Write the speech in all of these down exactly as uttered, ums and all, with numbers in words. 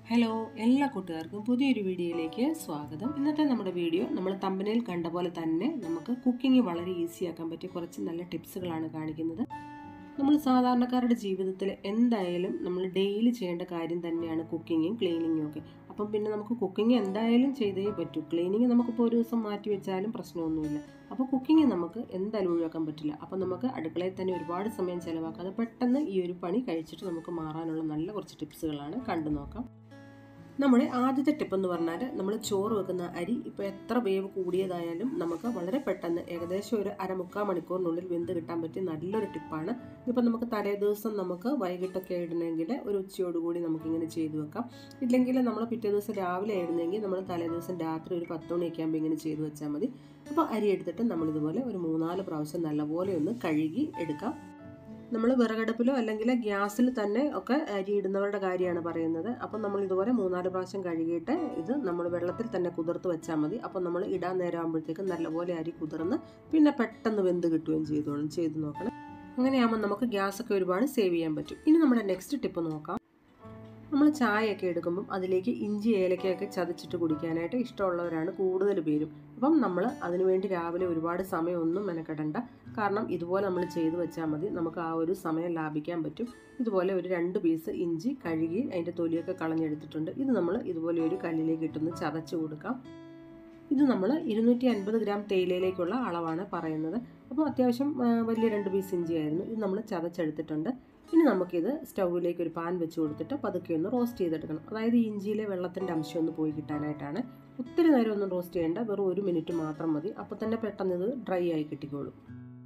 Hello, എല്ലാ കൂട്ടുകാർക്കും പുതിയൊരു വീഡിയോയിലേക്ക് സ്വാഗതം. ഇന്നത്തെ നമ്മുടെ വീഡിയോ നമ്മൾ തമ്പനയിൽ കണ്ട പോലെ തന്നെ നമുക്ക് കുക്കിംഗ് വളരെ ഈസി ആക്കാൻ പറ്റിയ കുറച്ച് നല്ല ടിപ്സുകളാണ് കാണിക്കുന്നത്. നമ്മൾ സാധാരണക്കാരുടെ ജീവിതത്തിൽ എന്തായാലും നമ്മൾ ഡെയിലി ചെയ്യേണ്ട കാര്യം തന്നെയാണ് കുക്കിങ്ങും ക്ലീനിങ്ങും ഒക്കെ. അപ്പം പിന്നെ നമുക്ക് കുക്കിംഗ് എന്തായാലും ചെയ്തേ പറ്റൂ. ക്ലീനിങ് നമുക്കിപ്പോൾ ഒരു ദിവസം മാറ്റി വെച്ചാലും പ്രശ്നമൊന്നുമില്ല. അപ്പോൾ കുക്കിംഗ് നമുക്ക് എന്തായാലും ഒഴിവാക്കാൻ പറ്റില്ല. അപ്പോൾ നമുക്ക് അടുക്കളയിൽ തന്നെ ഒരുപാട് സമയം ചിലവാക്കാതെ പെട്ടെന്ന് ഈ ഒരു പണി കഴിച്ചിട്ട് നമുക്ക് മാറാനുള്ള നല്ല കുറച്ച് ടിപ്സുകളാണ് കണ്ടു നോക്കാം. നമ്മുടെ ആദ്യത്തെ ടിപ്പ് എന്ന് പറഞ്ഞാൽ നമ്മൾ ചോറ് വെക്കുന്ന അരി ഇപ്പോൾ എത്ര വേവ് കൂടിയതായാലും നമുക്ക് വളരെ പെട്ടെന്ന് ഏകദേശം ഒരു അരമുക്കാൽ മണിക്കൂറിനുള്ളിൽ വെന്ത് കിട്ടാൻ പറ്റിയ നല്ലൊരു ടിപ്പാണ്. ഇതിപ്പോൾ നമുക്ക് തലേ ദിവസം നമുക്ക് വൈകിട്ടൊക്കെ ഇടണമെങ്കിൽ ഒരു ഉച്ചയോടുകൂടി നമുക്കിങ്ങനെ ചെയ്തു വെക്കാം. ഇല്ലെങ്കിൽ നമ്മൾ പിറ്റേ ദിവസം രാവിലെ ഇടുന്നെങ്കിൽ നമ്മൾ തലേ ദിവസം രാത്രി ഒരു പത്ത് മണിയൊക്കെ ആകുമ്പോൾ ഇങ്ങനെ ചെയ്തു വെച്ചാൽ മതി. അപ്പോൾ അരി എടുത്തിട്ട് നമ്മളിതുപോലെ ഒരു മൂന്നാല് പ്രാവശ്യം നല്ലപോലെ ഒന്ന് കഴുകി എടുക്കാം. നമ്മൾ വിറകടുപ്പിലോ അല്ലെങ്കിൽ ഗ്യാസിൽ തന്നെ ഒക്കെ അരി ഇടുന്നവരുടെ കാര്യമാണ് പറയുന്നത്. അപ്പം നമ്മൾ ഇതുപോലെ മൂന്നാല് പ്രാവശ്യം കഴുകിയിട്ട് ഇത് നമ്മൾ വെള്ളത്തിൽ തന്നെ കുതിർത്ത് വെച്ചാൽ മതി. അപ്പം നമ്മൾ ഇടാൻ നേരം ആകുമ്പോഴത്തേക്കും നല്ലപോലെ അരി കുതിർന്ന് പിന്നെ പെട്ടെന്ന് വെന്ത് കിട്ടുകയും ചെയ്തോളും. ചെയ്ത് നോക്കണം. അങ്ങനെയാകുമ്പോൾ നമുക്ക് ഗ്യാസൊക്കെ ഒരുപാട് സേവ് ചെയ്യാൻ പറ്റും. ഇനി നമ്മുടെ നെക്സ്റ്റ് ടിപ്പ് നോക്കാം. നമ്മൾ ചായയൊക്കെ എടുക്കുമ്പം അതിലേക്ക് ഇഞ്ചി ഏലക്കയൊക്കെ ചതച്ചിട്ട് കുടിക്കാനായിട്ട് ഇഷ്ടമുള്ളവരാണ് കൂടുതൽ പേരും. അപ്പം നമ്മൾ അതിനുവേണ്ടി രാവിലെ ഒരുപാട് സമയമൊന്നും മെനക്കെടണ്ട. കാരണം ഇതുപോലെ നമ്മൾ ചെയ്ത് വെച്ചാൽ മതി. നമുക്ക് ആ ഒരു സമയം ലാഭിക്കാൻ പറ്റും. ഇതുപോലെ ഒരു രണ്ട് പീസ് ഇഞ്ചി കഴുകി അതിൻ്റെ തൊലിയൊക്കെ കളഞ്ഞെടുത്തിട്ടുണ്ട്. ഇത് നമ്മൾ ഇതുപോലെ ഒരു കല്ലിലേക്ക് ഇട്ടൊന്ന് ചതച്ച് കൊടുക്കാം. ഇത് നമ്മൾ ഇരുന്നൂറ്റി അൻപത് ഗ്രാം തേയിലയിലേക്കുള്ള അളവാണ് പറയുന്നത്. അപ്പോൾ അത്യാവശ്യം വലിയ രണ്ട് പീസ് ഇഞ്ചി ആയിരുന്നു. ഇത് നമ്മൾ ചതച്ചെടുത്തിട്ടുണ്ട്. ഇനി നമുക്കിത് സ്റ്റൗവിലേക്ക് ഒരു പാൻ വെച്ച് കൊടുത്തിട്ട് പതുക്കെ ഒന്ന് റോസ്റ്റ് ചെയ്തെടുക്കണം. അതായത് ഈ ഇഞ്ചിയിലെ വെള്ളത്തിൻ്റെ അംശം ഒന്ന് പോയി കിട്ടാനായിട്ടാണ്. ഒത്തിരി നേരം ഒന്നും റോസ്റ്റ് ചെയ്യേണ്ട, വെറും ഒരു മിനിറ്റ് മാത്രം മതി. അപ്പോൾ തന്നെ പെട്ടെന്ന് ഇത് ഡ്രൈ ആയി കിട്ടിക്കോളും.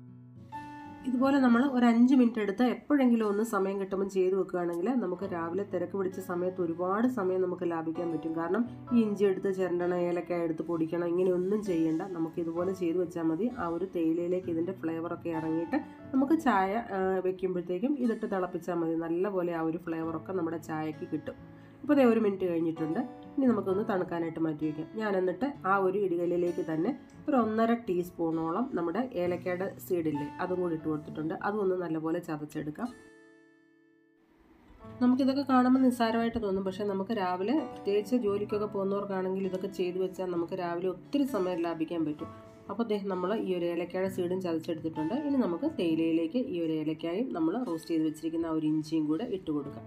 ഇതുപോലെ നമ്മൾ ഒരു അഞ്ച് മിനിറ്റ് എടുത്ത് എപ്പോഴെങ്കിലും ഒന്ന് സമയം കിട്ടുമ്പോൾ ചെയ്ത് വെക്കുകയാണെങ്കിൽ നമുക്ക് രാവിലെ തിരക്ക് പിടിച്ച സമയത്ത് ഒരുപാട് സമയം നമുക്ക് ലാഭിക്കാൻ പറ്റും. കാരണം ഈ ഇഞ്ചി എടുത്ത് ചിരണ്ടണം, ഏലക്കായ എടുത്ത് പൊടിക്കണം, ഇങ്ങനെയൊന്നും ചെയ്യേണ്ട. നമുക്ക് ഇതുപോലെ ചെയ്ത് വെച്ചാൽ മതി. ആ ഒരു തേയിലയിലേക്ക് ഇതിൻ്റെ ഫ്ലേവറൊക്കെ ഇറങ്ങിയിട്ട് നമുക്ക് ചായ വെക്കുമ്പോഴത്തേക്കും ഇതിട്ട് തിളപ്പിച്ചാൽ മതി. നല്ലപോലെ ആ ഒരു ഫ്ലേവറൊക്കെ നമ്മുടെ ചായക്ക് കിട്ടും. ഇപ്പോൾ അതേ ഒരു മിനിറ്റ് കഴിഞ്ഞിട്ടുണ്ട്. ഇനി നമുക്കൊന്ന് തണുക്കാനായിട്ട് മാറ്റി വയ്ക്കാം. ഞാൻ എന്നിട്ട് ആ ഒരു ഇടികല്ലിലേക്ക് തന്നെ ഒരു ഒന്നര ടീസ്പൂണോളം നമ്മുടെ ഏലക്കയുടെ സീഡില്ലേ അതും കൂടി ഇട്ട് കൊടുത്തിട്ടുണ്ട്. അതും ഒന്ന് നല്ലപോലെ ചതച്ചെടുക്കാം. നമുക്കിതൊക്കെ കാണുമ്പോൾ നിസ്സാരമായിട്ട് തോന്നും. പക്ഷേ നമുക്ക് രാവിലെ പ്രത്യേകിച്ച് ജോലിക്കൊക്കെ പോകുന്നവർക്കാണെങ്കിൽ ഇതൊക്കെ ചെയ്തു വെച്ചാൽ നമുക്ക് രാവിലെ ഒത്തിരി സമയം ലാഭിക്കാൻ പറ്റും. അപ്പോൾ അദ്ദേഹം നമ്മൾ ഈ ഒരു ഏലക്കയുടെ സീഡും ചതച്ചെടുത്തിട്ടുണ്ട്. ഇനി നമുക്ക് തേയിലയിലേക്ക് ഈ ഒരു ഏലക്കായും നമ്മൾ റോസ്റ്റ് ചെയ്ത് വെച്ചിരിക്കുന്ന ആ ഒരു ഇഞ്ചിയും കൂടെ ഇട്ട് കൊടുക്കാം.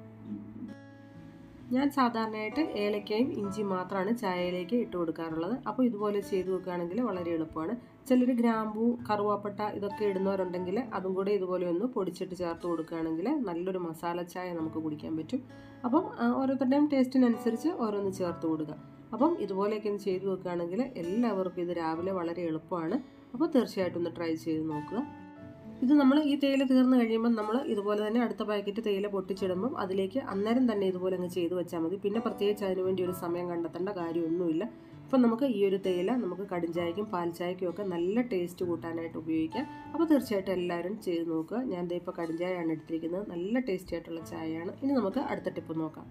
ഞാൻ സാധാരണയായിട്ട് ഏലക്കയും ഇഞ്ചിയും മാത്രമാണ് ചായയിലേക്ക് ഇട്ട് കൊടുക്കാറുള്ളത്. അപ്പോൾ ഇതുപോലെ ചെയ്ത് വെക്കുകയാണെങ്കിൽ വളരെ എളുപ്പമാണ്. ചിലർ ഗ്രാമ്പൂ, കറുവാപ്പട്ട ഇതൊക്കെ ഇടുന്നവരുണ്ടെങ്കിൽ അതും കൂടെ ഇതുപോലെ ഒന്ന് പൊടിച്ചിട്ട് ചേർത്ത് കൊടുക്കുകയാണെങ്കിൽ നല്ലൊരു മസാല ചായ നമുക്ക് കുടിക്കാൻ പറ്റും. അപ്പം ഓരോരുത്തരുടെയും ടേസ്റ്റിനനുസരിച്ച് ഓരോന്ന് ചേർത്ത് കൊടുക്കുക. അപ്പം ഇതുപോലെയൊക്കെ ഒന്ന് ചെയ്ത് വെക്കുകയാണെങ്കിൽ എല്ലാവർക്കും ഇത് രാവിലെ വളരെ എളുപ്പമാണ്. അപ്പോൾ തീർച്ചയായിട്ടും ഒന്ന് ട്രൈ ചെയ്ത് നോക്കുക. ഇത് നമ്മൾ ഈ തേയില തീർന്നു കഴിയുമ്പോൾ നമ്മൾ ഇതുപോലെ തന്നെ അടുത്ത പാക്കറ്റ് തേയില പൊട്ടിച്ചിടുമ്പം അതിലേക്ക് അന്നേരം തന്നെ ഇതുപോലെ അങ്ങ് ചെയ്ത് വെച്ചാൽ മതി. പിന്നെ പ്രത്യേകിച്ച് അതിന് വേണ്ടി ഒരു സമയം കണ്ടെത്തേണ്ട കാര്യമൊന്നുമില്ല. അപ്പം നമുക്ക് ഈ ഒരു തേയില നമുക്ക് കടുംചായക്കും പാൽ ചായക്കും ഒക്കെ നല്ല ടേസ്റ്റ് കൂട്ടാനായിട്ട് ഉപയോഗിക്കാം. അപ്പോൾ തീർച്ചയായിട്ടും എല്ലാവരും ചെയ്ത് നോക്കുക. ഞാൻ ദേ ഇപ്പോൾ കടുംചായയാണ് എടുത്തിരിക്കുന്നത്. നല്ല ടേസ്റ്റി ആയിട്ടുള്ള ചായയാണ്. ഇനി നമുക്ക് അടുത്ത ടിപ്പ് നോക്കാം.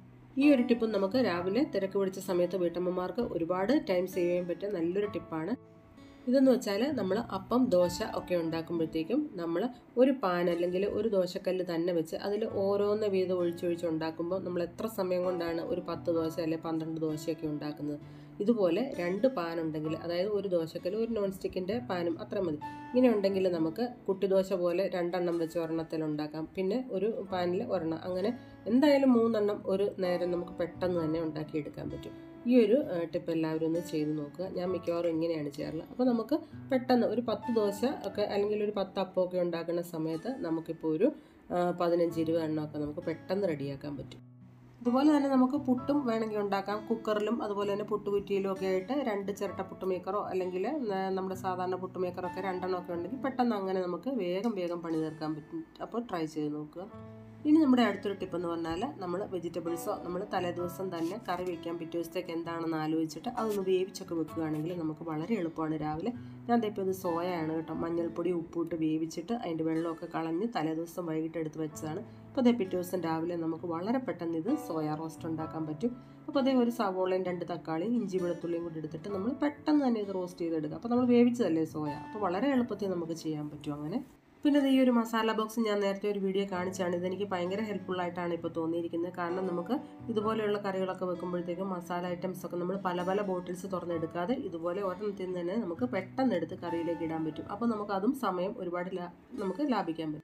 ഈ ഒരു ടിപ്പും നമുക്ക് രാവിലെ തിരക്ക് പിടിച്ച സമയത്ത് വീട്ടമ്മമാർക്ക് ഒരുപാട് ടൈം സേവ് ചെയ്യാൻ പറ്റിയ നല്ലൊരു ടിപ്പാണ്. ഇതെന്ന് വെച്ചാൽ നമ്മൾ അപ്പം, ദോശ ഒക്കെ ഉണ്ടാക്കുമ്പോഴത്തേക്കും നമ്മൾ ഒരു പാൻ അല്ലെങ്കിൽ ഒരു ദോശക്കല്ല് തന്നെ വെച്ച് അതിൽ ഓരോന്ന് വീതം ഒഴിച്ചൊഴിച്ച് ഉണ്ടാക്കുമ്പോൾ നമ്മൾ എത്ര സമയം കൊണ്ടാണ് ഒരു പത്ത് ദോശ അല്ലെങ്കിൽ പന്ത്രണ്ട് ദോശയൊക്കെ ഉണ്ടാക്കുന്നത്. ഇതുപോലെ രണ്ട് പാൻ ഉണ്ടെങ്കിൽ, അതായത് ഒരു ദോശക്കല്ല് ഒരു നോൺ സ്റ്റിക്കിൻ്റെ പാനും അത്ര മതി. ഇങ്ങനെ ഉണ്ടെങ്കിൽ നമുക്ക് കുട്ടിദോശ പോലെ രണ്ടെണ്ണം വെച്ച് ഒരെണ്ണത്തിൽ ഉണ്ടാക്കാം. പിന്നെ ഒരു പാനിൽ ഒരെണ്ണം, അങ്ങനെ എന്തായാലും മൂന്നെണ്ണം ഒരു നേരം നമുക്ക് പെട്ടെന്ന് തന്നെ ഉണ്ടാക്കിയെടുക്കാൻ പറ്റും. ഈ ഒരു ടിപ്പ് എല്ലാവരും ഒന്ന് ചെയ്ത് നോക്കുക. ഞാൻ മിക്കവാറും ഇങ്ങനെയാണ് ചെയ്യാറുള്ളത്. അപ്പോൾ നമുക്ക് പെട്ടെന്ന് ഒരു പത്ത് ദോശ ഒക്കെ അല്ലെങ്കിൽ ഒരു പത്ത് അപ്പമൊക്കെ ഉണ്ടാക്കുന്ന സമയത്ത് നമുക്കിപ്പോൾ ഒരു പതിനഞ്ച് ഇരുപത് എണ്ണമൊക്കെ നമുക്ക് പെട്ടെന്ന് റെഡിയാക്കാൻ പറ്റും. അതുപോലെ തന്നെ നമുക്ക് പുട്ടും വേണമെങ്കിൽ ഉണ്ടാക്കാം. കുക്കറിലും അതുപോലെ തന്നെ പുട്ടുകുറ്റിയിലും ഒക്കെ ആയിട്ട് രണ്ട് ചിരട്ട പുട്ടുമേക്കറോ അല്ലെങ്കിൽ നമ്മുടെ സാധാരണ പുട്ടുമേക്കറൊക്കെ രണ്ടെണ്ണമൊക്കെ ഉണ്ടെങ്കിൽ പെട്ടെന്ന് അങ്ങനെ നമുക്ക് വേഗം വേഗം പണി തീർക്കാൻ പറ്റും. അപ്പോൾ ട്രൈ ചെയ്ത് നോക്കുക. ഇനി നമ്മുടെ അടുത്തൊരു ടിപ്പ് എന്ന് പറഞ്ഞാൽ നമ്മൾ വെജിറ്റബിൾസോ നമ്മൾ തലേ ദിവസം തന്നെ കറി വയ്ക്കാൻ പിറ്റേ ദിവസത്തേക്ക് എന്താണെന്ന് ആലോചിച്ചിട്ട് അതൊന്ന് വേവിച്ചൊക്കെ വെക്കുകയാണെങ്കിൽ നമുക്ക് വളരെ എളുപ്പമാണ് രാവിലെ. ഞാൻ ഇപ്പോൾ ഇത് സോയയാണ് കേട്ടോ. മഞ്ഞൾപ്പൊടി ഉപ്പിട്ട് വേവിച്ചിട്ട് അതിൻ്റെ വെള്ളമൊക്കെ കളഞ്ഞ് തലേ ദിവസം വൈകിട്ട് എടുത്ത് വെച്ചതാണ്. അപ്പോൾ അതേ പിറ്റേ ദിവസം രാവിലെ നമുക്ക് വളരെ പെട്ടെന്ന് ഇത് സോയ റോസ്റ്റ് ഉണ്ടാക്കാൻ പറ്റും. അപ്പോൾ അതേ ഒരു സവോളയും രണ്ട് തക്കാളിയും ഇഞ്ചി വെളുത്തുള്ളിയും കൂടി എടുത്തിട്ട് നമ്മൾ പെട്ടെന്ന് തന്നെ ഇത് റോസ്റ്റ് ചെയ്തെടുക്കുക. അപ്പോൾ നമ്മൾ വേവിച്ചതല്ലേ സോയ, അപ്പോൾ വളരെ എളുപ്പത്തിൽ നമുക്ക് ചെയ്യാൻ പറ്റും അങ്ങനെ. പിന്നെ ഈ ഒരു മസാല ബോക്സ് ഞാൻ നേരത്തെ ഒരു വീഡിയോ കാണിച്ചാണ്. ഇതെനിക്ക് ഭയങ്കര ഹെൽപ്ഫുള്ളായിട്ടാണ് ഇപ്പോൾ തോന്നിയിരിക്കുന്നത്. കാരണം നമുക്ക് ഇതുപോലെയുള്ള കറികളൊക്കെ വെക്കുമ്പോഴത്തേക്കും മസാല ഐറ്റംസ് ഒക്കെ നമ്മൾ പല പല ബോട്ടിൽസ് തുറന്നെടുക്കാതെ ഇതുപോലെ ഒരെണ്ണത്തിൽ തന്നെ നമുക്ക് പെട്ടെന്ന് എടുത്ത് കറിയിലേക്ക് ഇടാൻ പറ്റും. അപ്പോൾ നമുക്ക് അതും സമയം ഒരുപാട് നമുക്ക് ലാഭിക്കാൻ പറ്റും.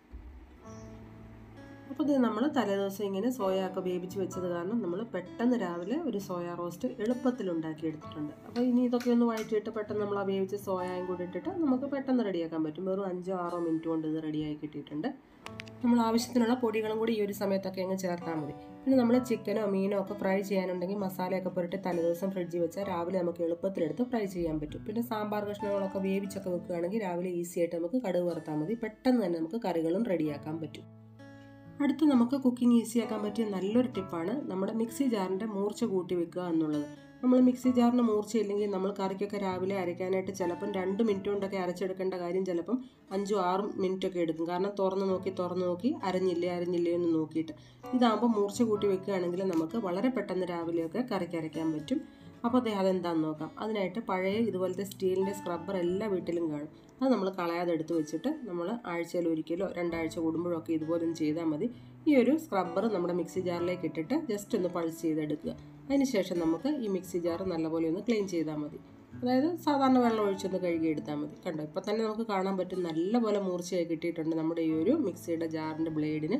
അപ്പോൾ ഇത് നമ്മൾ തലേദിവസം ഇങ്ങനെ സോയ ഒക്കെ വേവിച്ച് വെച്ചത് കാരണം നമ്മൾ പെട്ടെന്ന് രാവിലെ ഒരു സോയ റോസ്റ്റ് എളുപ്പത്തിൽ ഉണ്ടാക്കി എടുത്തിട്ടുണ്ട്. അപ്പോൾ ഇനി ഇതൊക്കെ ഒന്ന് വഴറ്റിയിട്ട് പെട്ടെന്ന് നമ്മൾ ആ വേവിച്ച് സോയയും കൂടി ഇട്ടിട്ട് നമുക്ക് പെട്ടെന്ന് റെഡിയാക്കാൻ പറ്റും. വെറും അഞ്ചോ ആറോ മിനിറ്റ് കൊണ്ട് ഇത് റെഡിയായി കിട്ടിയിട്ടുണ്ട്. നമ്മൾ ആവശ്യത്തിനുള്ള പൊടികളും കൂടി ഈ ഒരു സമയത്തൊക്കെ അങ്ങ് ചേർത്താൽ മതി. പിന്നെ നമ്മൾ ചിക്കനോ മീനോ ഒക്കെ ഫ്രൈ ചെയ്യാനുണ്ടെങ്കിൽ മസാലയൊക്കെ പുരട്ടി തലേദിവസം ഫ്രിഡ്ജിൽ വെച്ചാൽ രാവിലെ നമുക്ക് എളുപ്പത്തിലെടുത്ത് ഫ്രൈ ചെയ്യാൻ പറ്റും. പിന്നെ സാമ്പാർ കഷ്ണങ്ങളൊക്കെ വേവിച്ചൊക്കെ വെക്കുകയാണെങ്കിൽ രാവിലെ ഈസി ആയിട്ട് നമുക്ക് കടുക് വറുത്താൽ മതി. പെട്ടെന്ന് തന്നെ നമുക്ക് കറികളും റെഡിയാക്കാൻ പറ്റും. അടുത്ത് നമുക്ക് കുക്കിംഗ് ഈസിയാക്കാൻ പറ്റിയ നല്ലൊരു ടിപ്പാണ് നമ്മുടെ മിക്സി ജാറിൻ്റെ മൂർച്ച കൂട്ടി വെക്കുക എന്നുള്ളത്. നമ്മൾ മിക്സി ജാറിന് മൂർച്ചയില്ലെങ്കിൽ നമ്മൾ കറിക്കൊക്കെ രാവിലെ അരയ്ക്കാനായിട്ട് ചിലപ്പം രണ്ട് മിനിറ്റ് കൊണ്ടൊക്കെ അരച്ചെടുക്കേണ്ട കാര്യം ചിലപ്പം അഞ്ചും ആറും മിനിറ്റൊക്കെ എടുക്കും. കാരണം തുറന്ന് നോക്കി തുറന്ന് നോക്കി അരഞ്ഞില്ലേ അരഞ്ഞില്ലേ എന്ന് നോക്കിയിട്ട്. ഇതാകുമ്പോൾ മൂർച്ച കൂട്ടി വെക്കുകയാണെങ്കിൽ നമുക്ക് വളരെ പെട്ടെന്ന് രാവിലെയൊക്കെ കറിക്ക് അരയ്ക്കാൻ പറ്റും. അപ്പോൾ അതേ അതെന്താണെന്ന് നോക്കാം. അതിനായിട്ട് പഴയ ഇതുപോലത്തെ സ്റ്റീലിൻ്റെ സ്ക്രബ്ബർ എല്ലാ വീട്ടിലും കാണും. അത് നമ്മൾ കളയാതെ എടുത്ത് വെച്ചിട്ട് നമ്മൾ ആഴ്ചയിൽ ഒരിക്കലോ രണ്ടാഴ്ച കൂടുമ്പോഴൊക്കെ ഇതുപോലെ ഒന്ന് ചെയ്താൽ മതി. ഈ ഒരു സ്ക്രബ്ബർ നമ്മുടെ മിക്സി ജാറിലേക്ക് ഇട്ടിട്ട് ജസ്റ്റ് ഒന്ന് പൾസ് ചെയ്തെടുക്കുക. അതിനുശേഷം നമുക്ക് ഈ മിക്സി ജാർ നല്ലപോലെ ഒന്ന് ക്ലീൻ ചെയ്താൽ മതി. അതായത് സാധാരണ വെള്ളം ഒഴിച്ചൊന്ന് കഴുകി എടുത്താൽ മതി. കണ്ടോ, ഇപ്പോൾ തന്നെ നമുക്ക് കാണാൻ പറ്റും നല്ലപോലെ മൂർച്ചയായി കിട്ടിയിട്ടുണ്ട് നമ്മുടെ ഈ ഒരു മിക്സിയുടെ ജാറിൻ്റെ ബ്ലേഡിന്.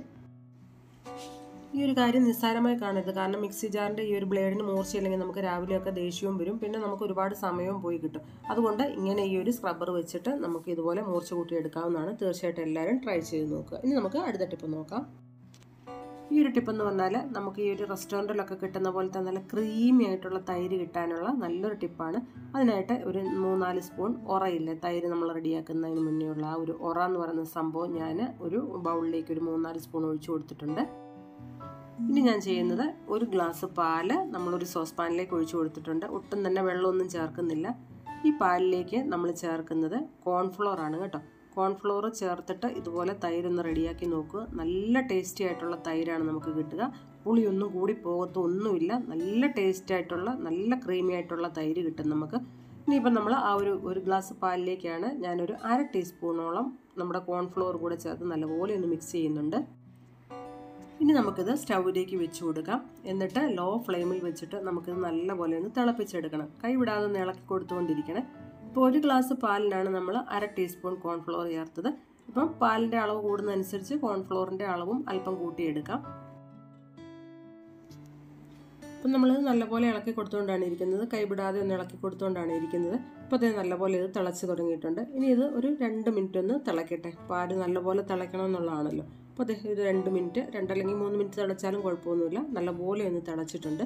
ഈ ഒരു കാര്യം നിസ്സാരമായി കാണരുത്. കാരണം മിക്സി ജാറിൻ്റെ ഈ ഒരു ബ്ലേഡിന് മൂർച്ചയില്ലെങ്കിൽ നമുക്ക് രാവിലെയൊക്കെ ദേഷ്യവും വരും. പിന്നെ നമുക്ക് ഒരുപാട് സമയവും പോയി കിട്ടും. അതുകൊണ്ട് ഇങ്ങനെ ഈ ഒരു സ്ക്രബ്ബർ വെച്ചിട്ട് നമുക്ക് ഇതുപോലെ മൂർച്ച കൂട്ടി എടുക്കാവുന്നതാണ്. തീർച്ചയായിട്ടും എല്ലാവരും ട്രൈ ചെയ്ത് നോക്കുക. ഇനി നമുക്ക് അടുത്ത ടിപ്പ് നോക്കാം. ഈ ഒരു ടിപ്പ് എന്ന് പറഞ്ഞാൽ നമുക്ക് ഈ ഒരു റെസ്റ്റോറൻറ്റിലൊക്കെ കിട്ടുന്ന പോലത്തെ നല്ല ക്രീമി ആയിട്ടുള്ള തൈര് കിട്ടാനുള്ള നല്ലൊരു ടിപ്പാണ്. അതിനായിട്ട് ഒരു മൂന്നാല് സ്പൂൺ ഉറയില്ലേ, തൈര് നമ്മൾ റെഡിയാക്കുന്നതിന് മുന്നേ ഉള്ള ആ ഒരു ഉറ എന്ന് പറയുന്ന സംഭവം ഞാൻ ഒരു ബൗളിലേക്ക് ഒരു മൂന്നാല് സ്പൂൺ ഒഴിച്ചു കൊടുത്തിട്ടുണ്ട്. ഇനി ഞാൻ ചെയ്യുന്നത് ഒരു ഗ്ലാസ് പാല് നമ്മളൊരു സോസ് പാനിലേക്ക് ഒഴിച്ചു കൊടുത്തിട്ടുണ്ട്. ഒട്ടും തന്നെ വെള്ളമൊന്നും ചേർക്കുന്നില്ല. ഈ പാലിലേക്ക് നമ്മൾ ചേർക്കുന്നത് കോൺഫ്ലോർ ആണ് കേട്ടോ. കോൺഫ്ലോർ ചേർത്തിട്ട് ഇതുപോലെ തൈരൊന്ന് റെഡിയാക്കി നോക്കുക. നല്ല ടേസ്റ്റി ആയിട്ടുള്ള തൈരാണ് നമുക്ക് കിട്ടുക. പുളിയൊന്നും കൂടി പോകത്തൊന്നുമില്ല. നല്ല ടേസ്റ്റി ആയിട്ടുള്ള നല്ല ക്രീമി ആയിട്ടുള്ള തൈര് കിട്ടും നമുക്ക്. ഇനിയിപ്പം നമ്മൾ ആ ഒരു ഒരു ഗ്ലാസ് പാലിലേക്കാണ് ഞാനൊരു അര ടീസ്പൂണോളം നമ്മുടെ കോൺഫ്ലോർ കൂടെ ചേർത്ത് നല്ലപോലെ ഒന്ന് മിക്സ് ചെയ്യുന്നുണ്ട്. ഇനി നമുക്കിത് സ്റ്റൗവിലേക്ക് വെച്ച് കൊടുക്കാം. എന്നിട്ട് ലോ ഫ്ലെയിമിൽ വെച്ചിട്ട് നമുക്കിത് നല്ലപോലെ ഒന്ന് തിളപ്പിച്ചെടുക്കണം. കൈ വിടാതെ ഒന്ന് ഇളക്കി കൊടുത്തുകൊണ്ടിരിക്കണം. ഇപ്പോൾ ഒരു ഗ്ലാസ് പാലിനാണ് നമ്മൾ അര ടീസ്പൂൺ കോൺഫ്ലോർ ചേർത്തത്. ഇപ്പം പാലിൻ്റെ അളവ് കൂടുന്നതനുസരിച്ച് കോൺഫ്ലോറിൻ്റെ അളവും അല്പം കൂട്ടിയെടുക്കാം. അപ്പം നമ്മളിത് നല്ലപോലെ ഇളക്കി കൊടുത്തുകൊണ്ടാണ് ഇരിക്കുന്നത്. കൈവിടാതെ ഒന്ന് ഇളക്കി കൊടുത്തുകൊണ്ടാണ് ഇരിക്കുന്നത്. ഇപ്പോൾ അത് നല്ലപോലെ ഇത് തിളച്ച് തുടങ്ങിയിട്ടുണ്ട്. ഇനി ഇത് ഒരു രണ്ട് മിനിറ്റ് ഒന്ന് തിളക്കട്ടെ. പാല് നല്ലപോലെ തിളയ്ക്കണം എന്നുള്ളതാണല്ലോ. അപ്പോൾ അത് ഒരു രണ്ട് മിനിറ്റ് രണ്ടല്ലെങ്കിൽ മൂന്ന് മിനിറ്റ് തിളച്ചാലും കുഴപ്പമൊന്നുമില്ല. നല്ലപോലെ ഒന്ന് തിളച്ചിട്ടുണ്ട്.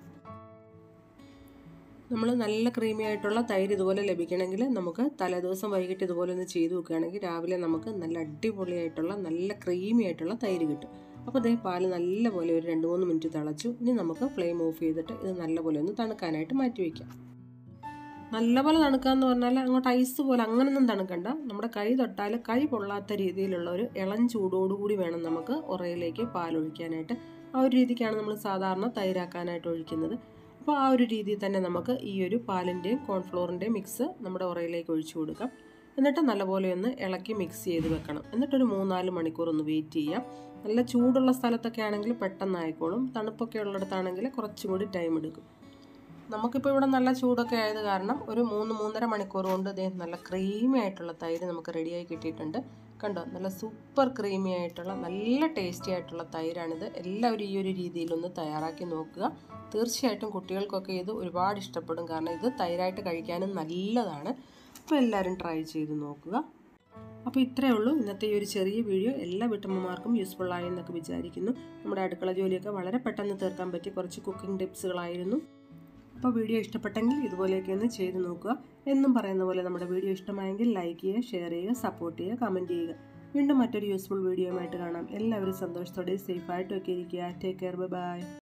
നമ്മൾ നല്ല ക്രീമി ആയിട്ടുള്ള തൈര് ഇതുപോലെ ലഭിക്കണമെങ്കിൽ നമുക്ക് തലേദിവസം വൈകിട്ട് ഇതുപോലെ ഒന്ന് ചെയ്ത് വെക്കുകയാണെങ്കിൽ രാവിലെ നമുക്ക് നല്ല അടിപൊളിയായിട്ടുള്ള നല്ല ക്രീമി ആയിട്ടുള്ള തൈര് കിട്ടും. അപ്പോൾ അതേ പാല് നല്ലപോലെ ഒരു രണ്ട് മൂന്ന് മിനിറ്റ് തിളച്ചു. ഇനി നമുക്ക് ഫ്ലെയിം ഓഫ് ചെയ്തിട്ട് ഇത് നല്ലപോലെ ഒന്ന് തണുക്കാനായിട്ട് മാറ്റി വയ്ക്കാം. നല്ലപോലെ തണുക്കാന്ന് പറഞ്ഞാൽ അങ്ങോട്ട് ഐസ് പോലെ അങ്ങനൊന്നും തണുക്കണ്ട. നമ്മുടെ കൈ തൊട്ടാൽ കൈ പൊള്ളാത്ത രീതിയിലുള്ള ഒരു ഇളം ചൂടോടുകൂടി വേണം നമുക്ക് ഉറയിലേക്ക് പാലൊഴിക്കാനായിട്ട്. ആ ഒരു രീതിക്കാണ് നമ്മൾ സാധാരണ തൈരാക്കാനായിട്ട് ഒഴിക്കുന്നത്. അപ്പോൾ ആ ഒരു രീതിയിൽ തന്നെ നമുക്ക് ഈ ഒരു പാലിൻ്റെയും കോൺഫ്ലോറിൻ്റെയും മിക്സ് നമ്മുടെ ഉറയിലേക്ക് ഒഴിച്ചു കൊടുക്കാം. എന്നിട്ട് നല്ലപോലെ ഒന്ന് ഇളക്കി മിക്സ് ചെയ്ത് വെക്കണം. എന്നിട്ടൊരു മൂന്നാല് മണിക്കൂർ ഒന്ന് വെയിറ്റ് ചെയ്യാം. നല്ല ചൂടുള്ള സ്ഥലത്തൊക്കെ ആണെങ്കിൽ പെട്ടെന്ന് ആയിക്കോളും. തണുപ്പൊക്കെ ഉള്ളിടത്താണെങ്കിൽ കുറച്ചും കൂടി ടൈം എടുക്കും. നമുക്കിപ്പോൾ ഇവിടെ നല്ല ചൂടൊക്കെ ആയത് കാരണം ഒരു മൂന്ന് മൂന്നര മണിക്കൂർ കൊണ്ട് ഇതേ നല്ല ക്രീമി ആയിട്ടുള്ള തൈര് നമുക്ക് റെഡിയായി കിട്ടിയിട്ടുണ്ട്. കണ്ടോ, നല്ല സൂപ്പർ ക്രീമി ആയിട്ടുള്ള നല്ല ടേസ്റ്റി ആയിട്ടുള്ള തൈരാണിത്. എല്ലാവരും ഈ ഒരു രീതിയിലൊന്ന് തയ്യാറാക്കി നോക്കുക. തീർച്ചയായിട്ടും കുട്ടികൾക്കൊക്കെ ഇത് ഒരുപാട് ഇഷ്ടപ്പെടും. കാരണം ഇത് തൈരായിട്ട് കഴിക്കാനും നല്ലതാണ്. അപ്പോൾ എല്ലാവരും ട്രൈ ചെയ്ത് നോക്കുക. അപ്പോൾ ഇത്രയേ ഉള്ളൂ ഇന്നത്തെ ഈ ഒരു ചെറിയ വീഡിയോ. എല്ലാ വീട്ടമ്മമാർക്കും യൂസ്ഫുൾ ആയി എന്നൊക്കെ വിചാരിക്കുന്നു. നമ്മുടെ അടുക്കള ജോലിയൊക്കെ വളരെ പെട്ടെന്ന് തീർക്കാൻ പറ്റിയ കുറച്ച് കുക്കിംഗ് ടിപ്സുകളായിരുന്നു. അപ്പോൾ വീഡിയോ ഇഷ്ടപ്പെട്ടെങ്കിൽ ഇതുപോലെയൊക്കെ ഒന്ന് ചെയ്ത് നോക്കുക. എന്നും പറയുന്ന പോലെ നമ്മുടെ വീഡിയോ ഇഷ്ടമായെങ്കിൽ ലൈക്ക് ചെയ്യുക, ഷെയർ ചെയ്യുക, സപ്പോർട്ട് ചെയ്യുക, കമൻറ്റ് ചെയ്യുക. വീണ്ടും മറ്റൊരു യൂസ്ഫുൾ വീഡിയോയുമായിട്ട് കാണാം. എല്ലാവരും സന്തോഷത്തോടെ സേഫായിട്ടൊക്കെ ഇരിക്കുക. Take care, by.